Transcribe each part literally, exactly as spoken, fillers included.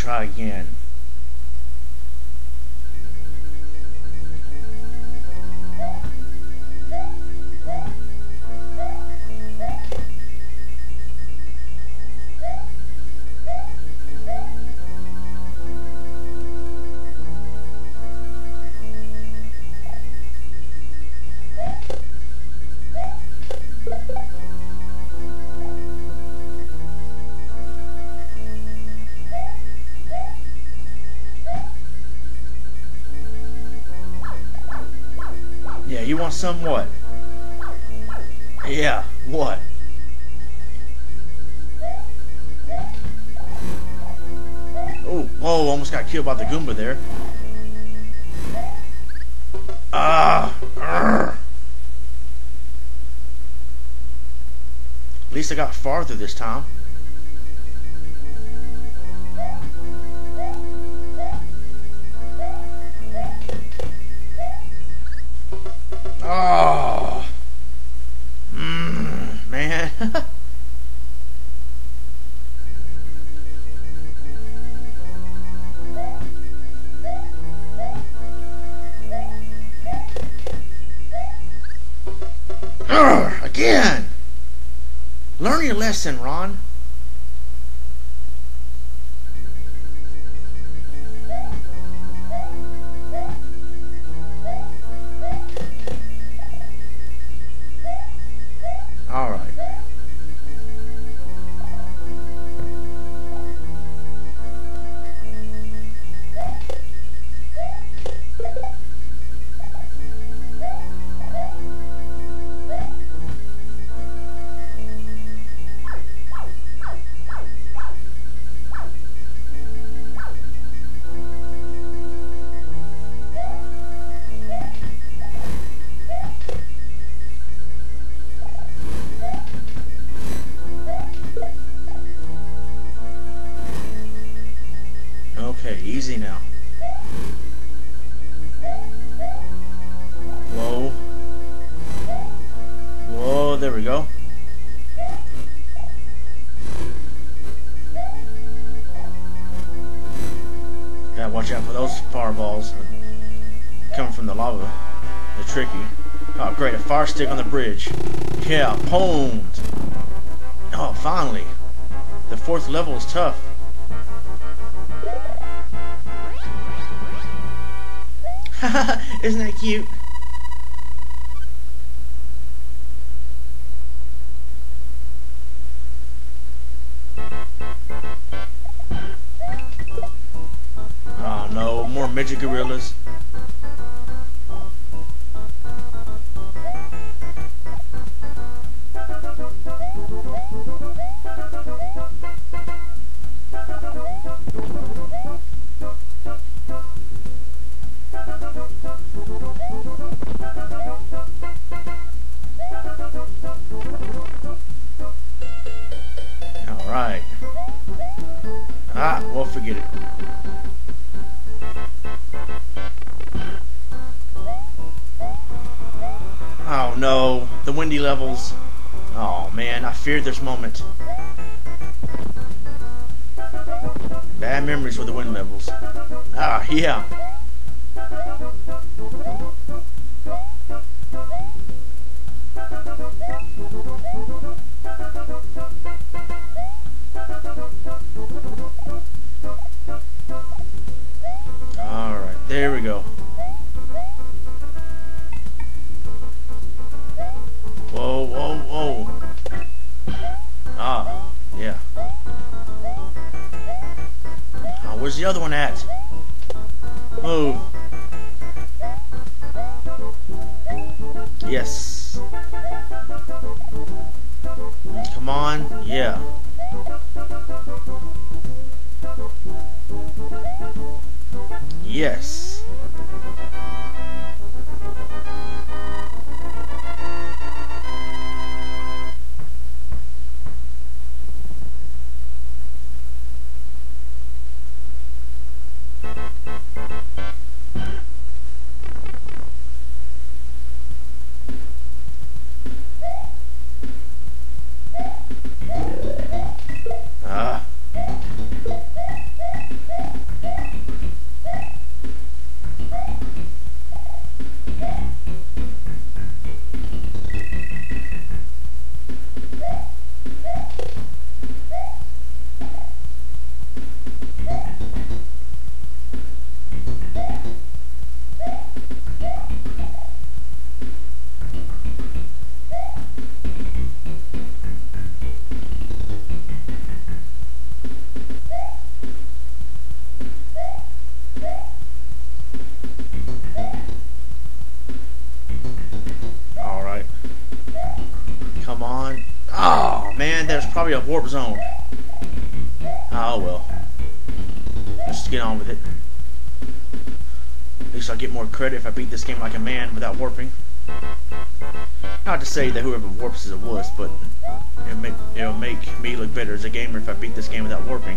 try again. Yeah, you want some what? Yeah, what? Oh, whoa, almost got killed by the Goomba there. Ah! Arrgh. At least I got farther this time. Oh, mm, man. Urgh, again. Learn your lesson, Ron. All right. Okay, easy now. Whoa. Whoa, there we go. Gotta watch out for those fireballs coming from the lava. They're tricky. Oh, great, a fire stick on the bridge. Yeah, pwned. Oh, finally. The fourth level is tough. Isn't that cute? Oh no, more midget gorillas. Alright. Ah, well, forget it. Oh no, the windy levels. Oh man, I feared this moment. Bad memories with the wind levels. Ah, yeah. Alright, there we go. Whoa, whoa, whoa. Ah, yeah. Oh, where's the other one at? Move. Yes. Come on, yeah. Yes. Ah. Oh man, there's probably a warp zone. Oh well. Let's get on with it. At least I'll get more credit if I beat this game like a man without warping. Not to say that whoever warps is a wuss, but it'll make, it'll make me look better as a gamer if I beat this game without warping.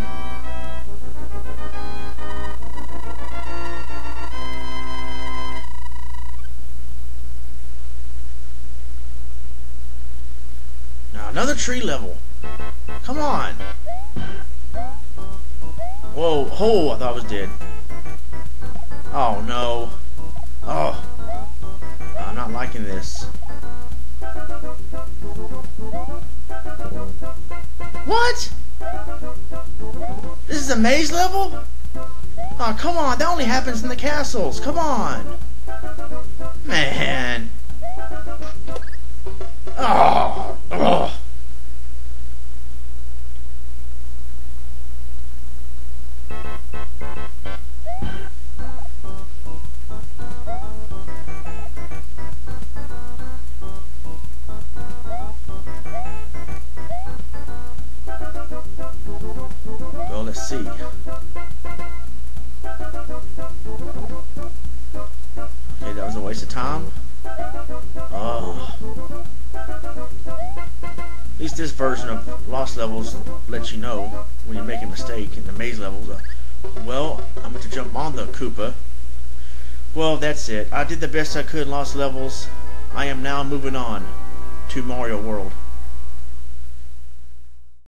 Now another tree level. Come on. Whoa, oh, I thought I was dead. Oh no. Oh. I'm not liking this. What? This is a maze level? Oh, come on. That only happens in the castles. Come on. Man. Oh. Oh. Well, let's see. Okay, that was a waste of time. Oh. At least this version of Lost Levels lets you know when you make a mistake in the maze levels. Uh, well, I'm going to jump on the Koopa. Well, that's it. I did the best I could in Lost Levels. I am now moving on to Mario World.